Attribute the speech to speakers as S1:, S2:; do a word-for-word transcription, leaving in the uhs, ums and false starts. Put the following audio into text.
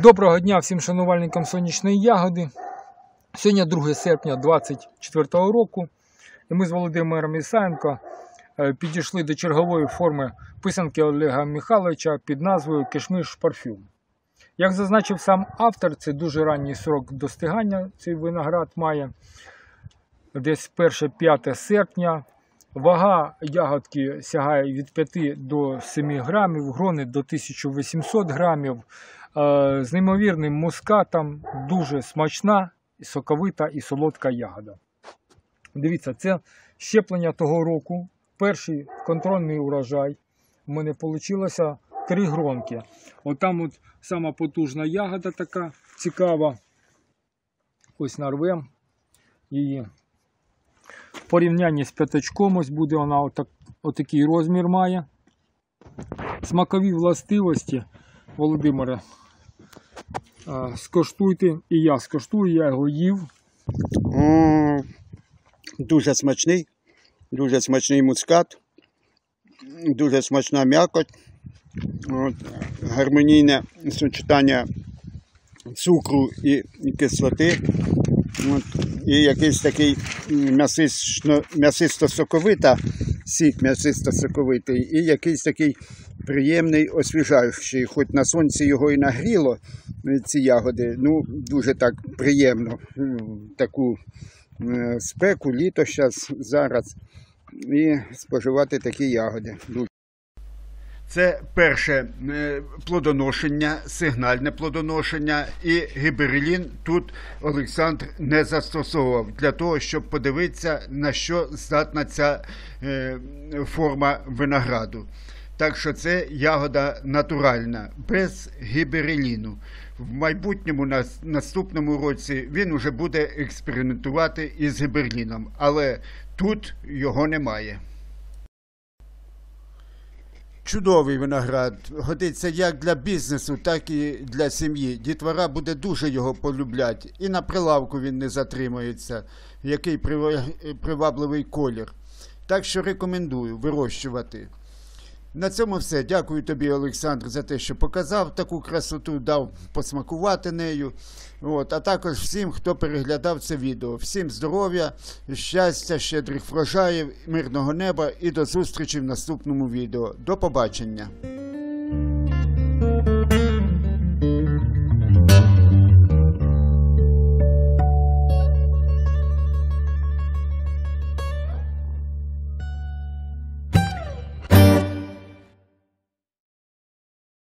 S1: Доброго дня всім шанувальникам сонячної ягоди. Сьогодні друге серпня дві тисячі двадцять четвертого року. І ми з Володимиром Ісаєнко підійшли до чергової форми писанки Олега Михайловича під назвою Кишмиш парфюм. Як зазначив сам автор, це дуже ранній срок достигання цей виноград має. Десь перше-п'яте серпня. Вага ягодки сягає від п'яти до семи грамів, грони до тисячі вісімсот грамів. З неймовірним мускатом, дуже смачна, соковита і солодка ягода. Дивіться, це щеплення того року, перший контрольний урожай. У мене вийшло три гронки. От там от сама потужна ягода така цікава. Ось нарвем її. В порівнянні з п'ятачком ось буде вона отак, отакий розмір має. Смакові властивості, Володимире, скоштуйте, і я скоштую, я його їв.
S2: О, дуже смачний, дуже смачний мускат, дуже смачна м'якоть, от, гармонійне сочетання цукру і, і кислоти. От, і якийсь такий м'ясисто-соковита, сік м'ясисто-соковитий, і якийсь такий приємний, освіжаючий. Хоч на сонці його і нагріло, ці ягоди, ну, дуже так приємно. Таку спеку, літо зараз, зараз, і споживати такі ягоди. Це перше плодоношення, сигнальне плодоношення, і гіберелін тут Олександр не застосовував для того, щоб подивитися, на що здатна ця форма винограду. Так що це ягода натуральна, без гібереліну. В майбутньому, на наступному році, він вже буде експериментувати із гібереліном, але тут його немає. Чудовий виноград, годиться як для бізнесу, так і для сім'ї. Дітвора буде дуже його полюбляти. І на прилавку він не затримується, який привабливий колір. Так що рекомендую вирощувати. На цьому все. Дякую тобі, Олександр, за те, що показав таку красоту, дав посмакувати нею. От. А також всім, хто переглядав це відео. Всім здоров'я, щастя, щедрих врожаїв, мирного неба і до зустрічі в наступному відео. До побачення!